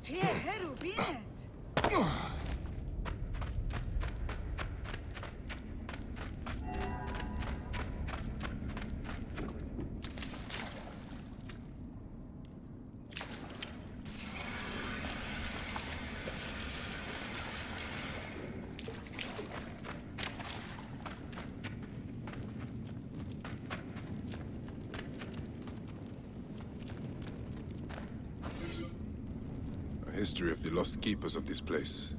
History of the lost keepers of this place.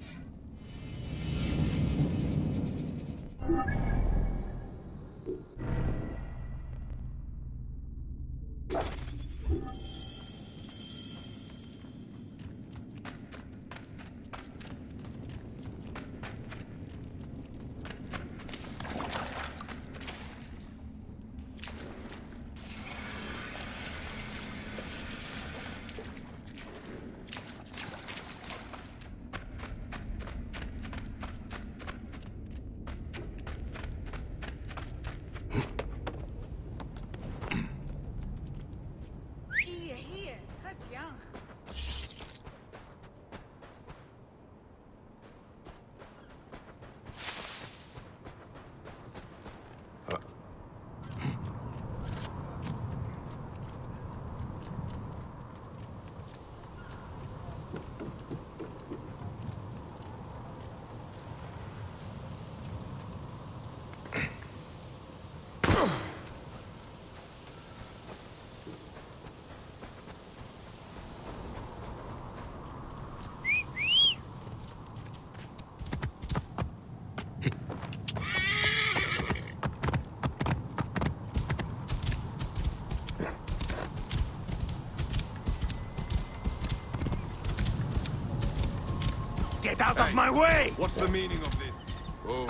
Get out of my way! What's the meaning of this? Oh.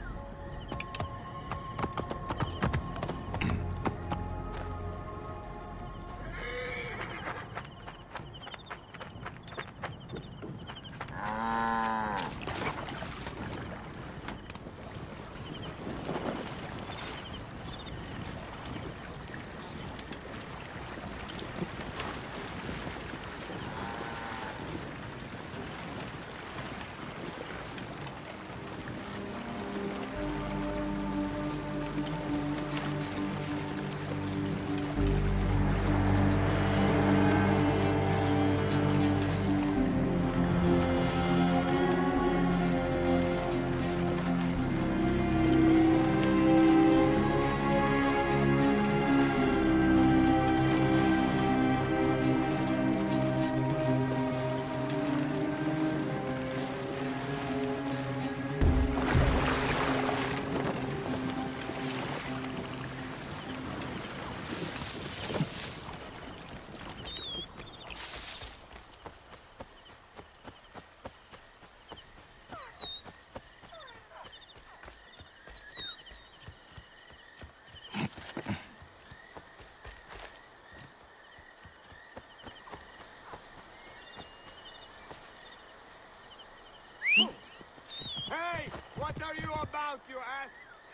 Hey! What are you about, you ass?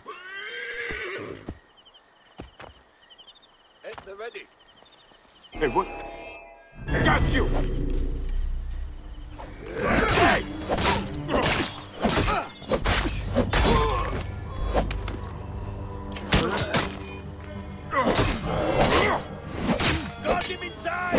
Hey, they're ready. Hey, what? Got you! Hey! Got him inside!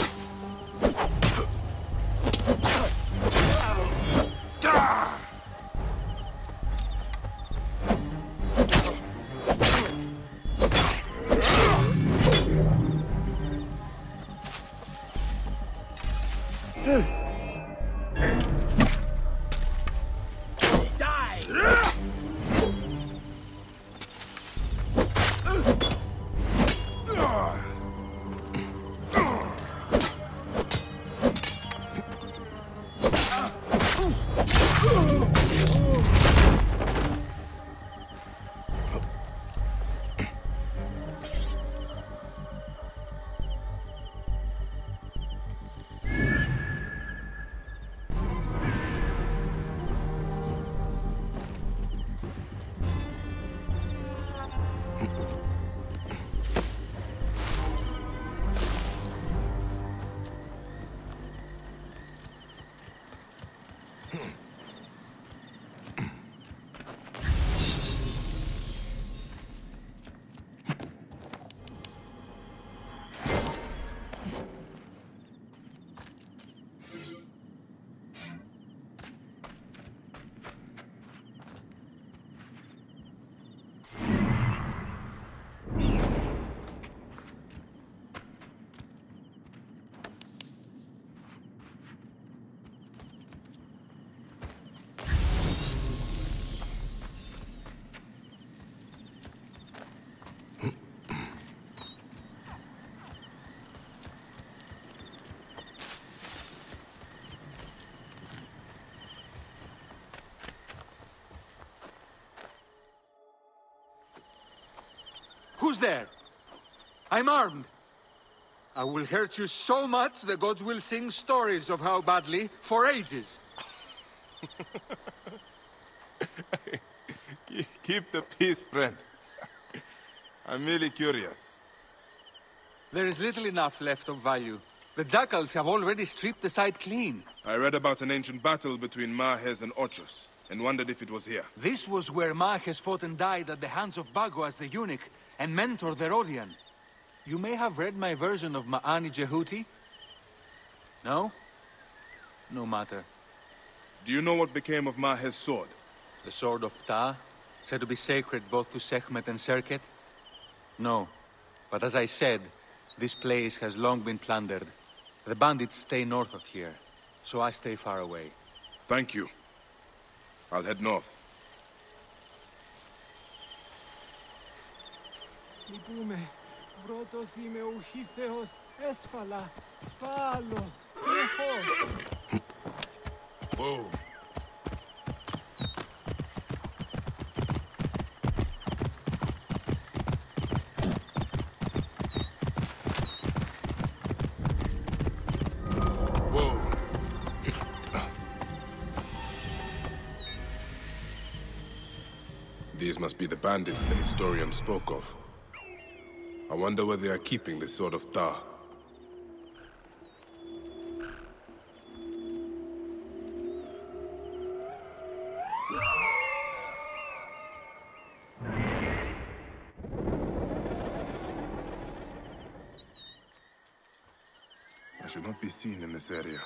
Who's there? I'm armed. I will hurt you so much the gods will sing stories of how badly for ages. Keep the peace, friend. I'm merely curious. There is little enough left of value. The jackals have already stripped the site clean. I read about an ancient battle between Mahes and Ochus, and wondered if it was here. This was where Mahes fought and died at the hands of Bagoas the eunuch, and mentor the Rodian. You may have read my version of Ma'ani Jehuti? No? No matter. Do you know what became of Mahes' sword? The sword of Ptah, said to be sacred both to Sekhmet and Serket? No. But as I said, this place has long been plundered. The bandits stay north of here, so I stay far away. Thank you. I'll head north. Λυπούμε. Πρώτος είμαι ουχήθεος, έσφαλα, σφάλω, συνεχώς. Whoa. These must be the bandits the historian spoke of. I wonder where they are keeping the Sword of Ptah. I should not be seen in this area.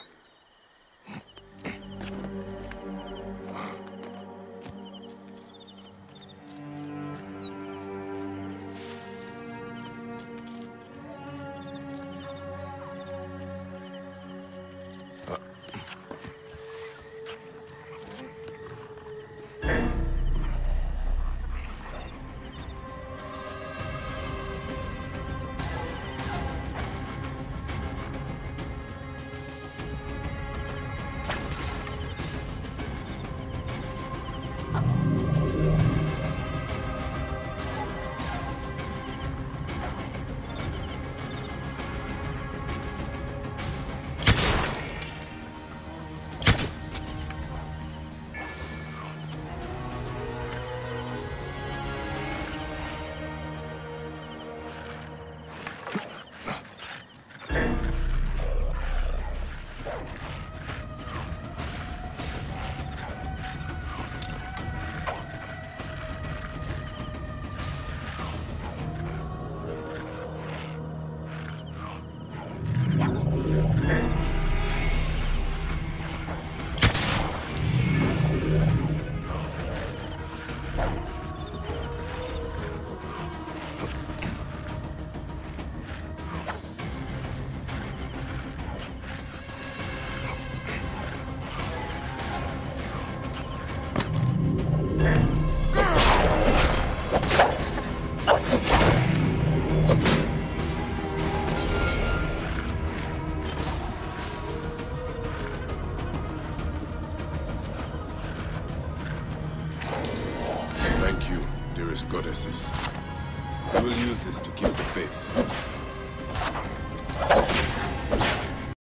Thank you, dearest goddesses. We will use this to keep the faith.